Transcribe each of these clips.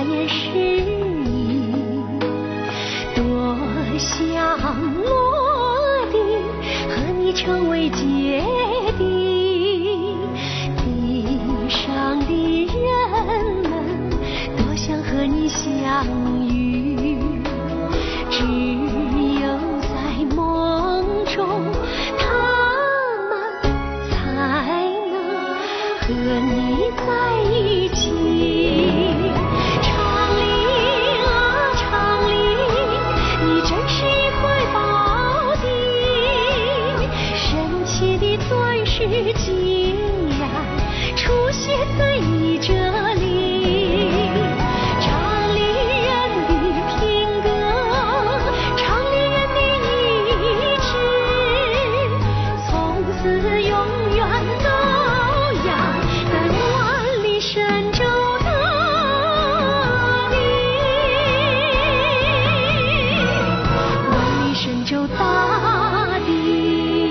也是你，多想落地，和你成为结地。地上的人们多想和你相遇，只有在梦中，他们才能和你在一起。长岭啊长岭，你真是一块宝地，神奇的钻石竟然出现在你这里。长里人的品格，长里人的意志，从此永远都要在万里神州的你，万里神州大地。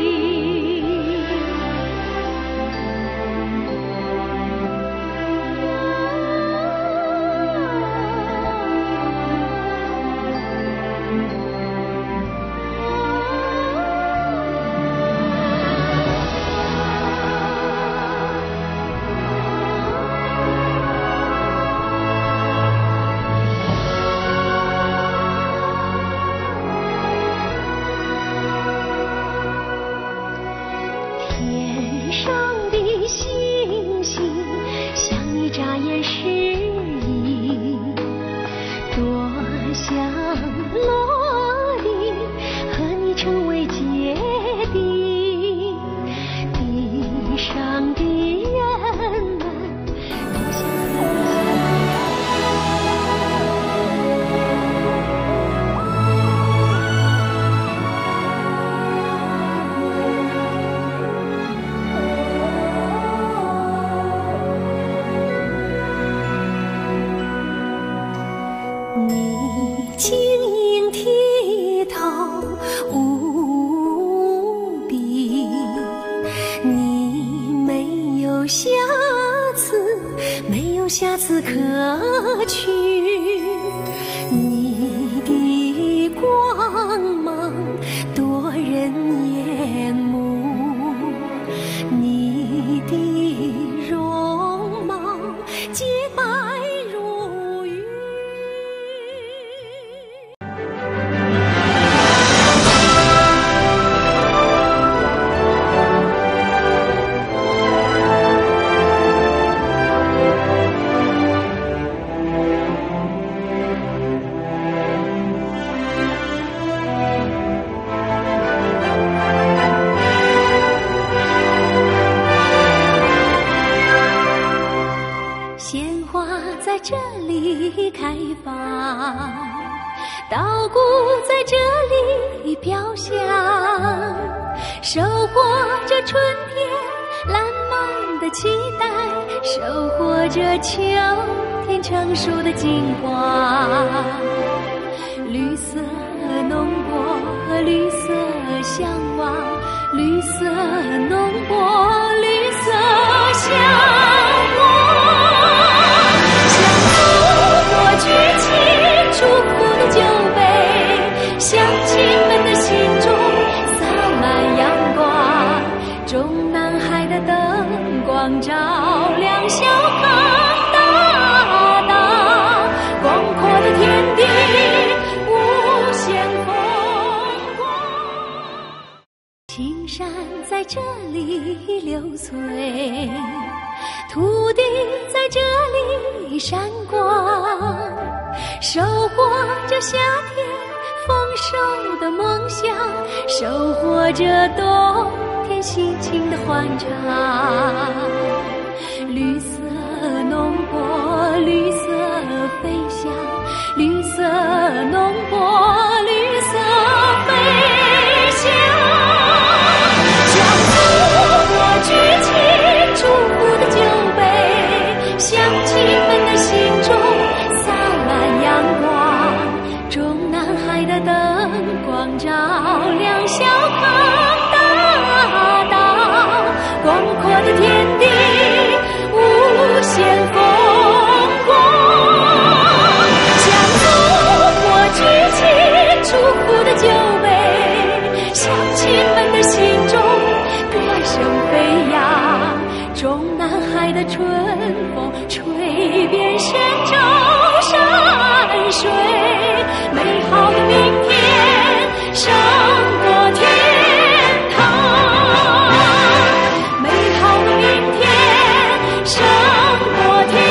天上的星星向你眨眼示意，多想落地，和你成为结地。地上的人们都想和你晶莹剔透无比，你没有瑕疵，没有瑕疵可取。你的光芒夺人眼目，你的容貌洁白如玉。鲜花在这里开放，稻谷在这里飘香，收获着春天烂漫的期待，收获着秋天成熟的金黄。绿色浓波，绿色向往，绿色浓波，绿色向往。举起祝福的酒杯，乡亲们的心中洒满阳光，中南海的灯光照亮小康大道，广阔的天地无限风光。青山在这里流璀，土地在这里闪光，收获着夏天丰收的梦想，收获着冬天心情的欢畅。绿色浓波，绿色飞翔，绿色浓波，绿色飞翔。向祖国举起祝福的酒杯，乡亲们的心中洒满阳光，中南海的灯光照亮小康大道，广阔的天地无千朝山水，美好的明天胜过天堂，美好的明天胜过天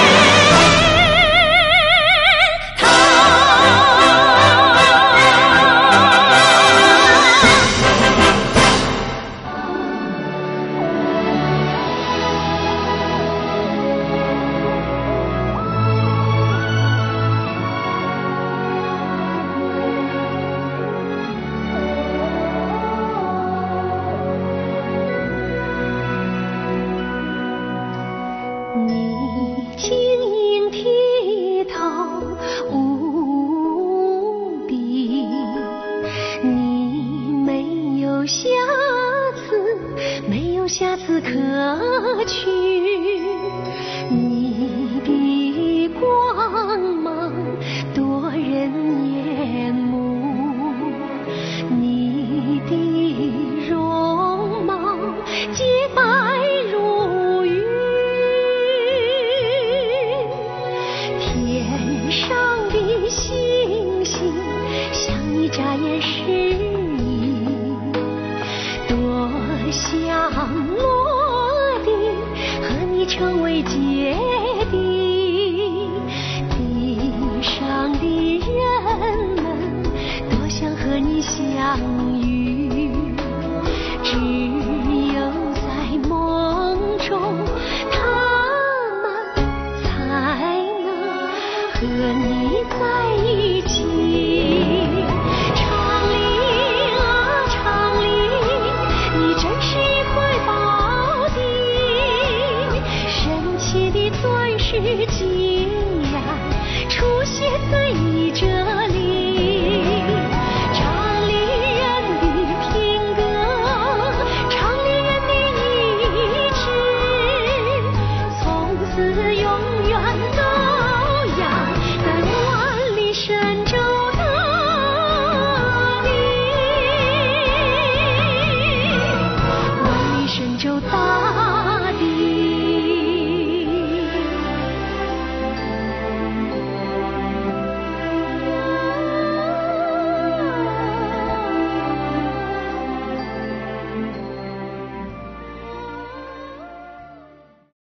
你晶莹剔透无比，你没有瑕疵，没有瑕疵可取，你的光芒夺人眼目，你的容貌洁白如玉，天上的星星向你眨眼示意，多想落地和你成为姐弟，地上的人们多想和你相遇，只有在梦中他们才能和你在一起。长岭啊长岭，你真是一块宝地，神奇的钻石结